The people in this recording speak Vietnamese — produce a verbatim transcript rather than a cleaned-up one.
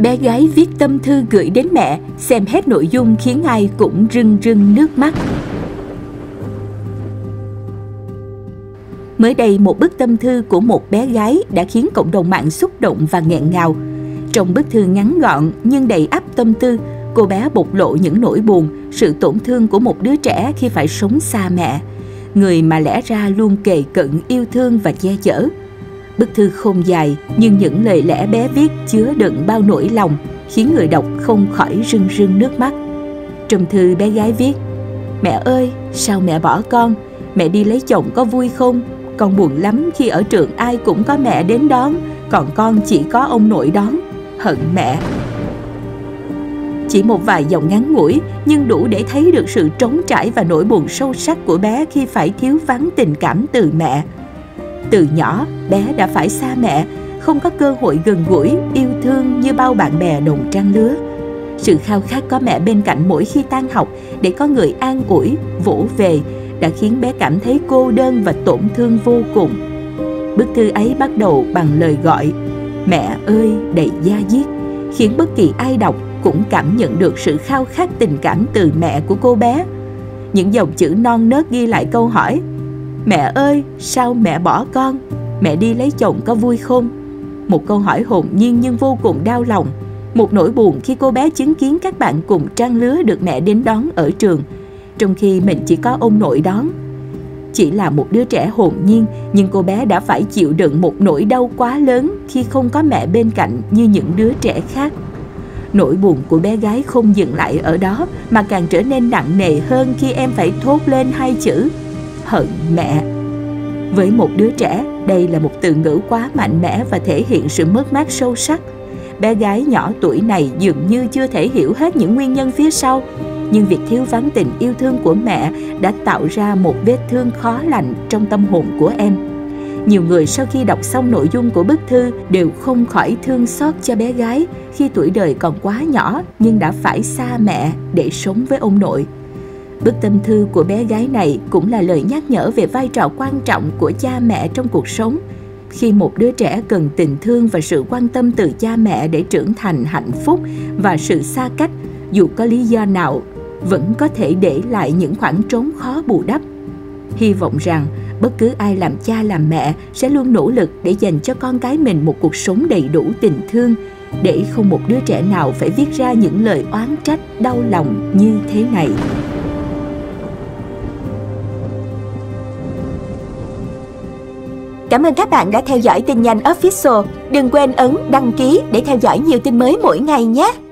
Bé gái viết tâm thư gửi đến mẹ, xem hết nội dung khiến ai cũng rưng rưng nước mắt. Mới đây, một bức tâm thư của một bé gái đã khiến cộng đồng mạng xúc động và nghẹn ngào. Trong bức thư ngắn gọn nhưng đầy ắp tâm tư, cô bé bộc lộ những nỗi buồn, sự tổn thương của một đứa trẻ khi phải sống xa mẹ, người mà lẽ ra luôn kề cận yêu thương và che chở. Bức thư không dài, nhưng những lời lẽ bé viết chứa đựng bao nỗi lòng, khiến người đọc không khỏi rưng rưng nước mắt. Trong thư, bé gái viết: "Mẹ ơi, sao mẹ bỏ con? Mẹ đi lấy chồng có vui không? Con buồn lắm khi ở trường ai cũng có mẹ đến đón, còn con chỉ có ông nội đón. Hận mẹ." Chỉ một vài dòng ngắn ngủi nhưng đủ để thấy được sự trống trải và nỗi buồn sâu sắc của bé khi phải thiếu vắng tình cảm từ mẹ. Từ nhỏ, bé đã phải xa mẹ, không có cơ hội gần gũi, yêu thương như bao bạn bè đồng trang lứa. Sự khao khát có mẹ bên cạnh mỗi khi tan học để có người an ủi, vỗ về đã khiến bé cảm thấy cô đơn và tổn thương vô cùng. Bức thư ấy bắt đầu bằng lời gọi "Mẹ ơi" đầy da diết, khiến bất kỳ ai đọc cũng cảm nhận được sự khao khát tình cảm từ mẹ của cô bé. Những dòng chữ non nớt ghi lại câu hỏi: "Mẹ ơi, sao mẹ bỏ con? Mẹ đi lấy chồng có vui không?" Một câu hỏi hồn nhiên nhưng vô cùng đau lòng. Một nỗi buồn khi cô bé chứng kiến các bạn cùng trang lứa được mẹ đến đón ở trường, trong khi mình chỉ có ông nội đón. Chỉ là một đứa trẻ hồn nhiên, nhưng cô bé đã phải chịu đựng một nỗi đau quá lớn khi không có mẹ bên cạnh như những đứa trẻ khác. Nỗi buồn của bé gái không dừng lại ở đó, mà càng trở nên nặng nề hơn khi em phải thốt lên hai chữ hận mẹ. Với một đứa trẻ, đây là một từ ngữ quá mạnh mẽ và thể hiện sự mất mát sâu sắc. Bé gái nhỏ tuổi này dường như chưa thể hiểu hết những nguyên nhân phía sau, nhưng việc thiếu vắng tình yêu thương của mẹ đã tạo ra một vết thương khó lành trong tâm hồn của em. Nhiều người sau khi đọc xong nội dung của bức thư đều không khỏi thương xót cho bé gái khi tuổi đời còn quá nhỏ nhưng đã phải xa mẹ để sống với ông nội. Bức tâm thư của bé gái này cũng là lời nhắc nhở về vai trò quan trọng của cha mẹ trong cuộc sống. Khi một đứa trẻ cần tình thương và sự quan tâm từ cha mẹ để trưởng thành hạnh phúc, và sự xa cách, dù có lý do nào, vẫn có thể để lại những khoảng trống khó bù đắp. Hy vọng rằng bất cứ ai làm cha làm mẹ sẽ luôn nỗ lực để dành cho con cái mình một cuộc sống đầy đủ tình thương, để không một đứa trẻ nào phải viết ra những lời oán trách đau lòng như thế này. Cảm ơn các bạn đã theo dõi tin nhanh Official. Đừng quên ấn đăng ký để theo dõi nhiều tin mới mỗi ngày nhé.